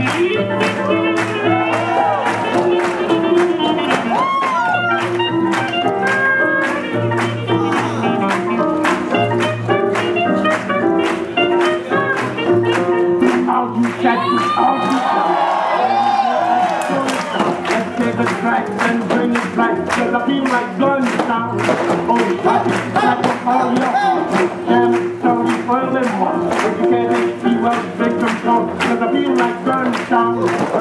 And bring it back, cause I feel like guns sound. Oh, I can back up all your damn, sorry, oil and water. If you can't see well, take some song, cause I feel like guns sound.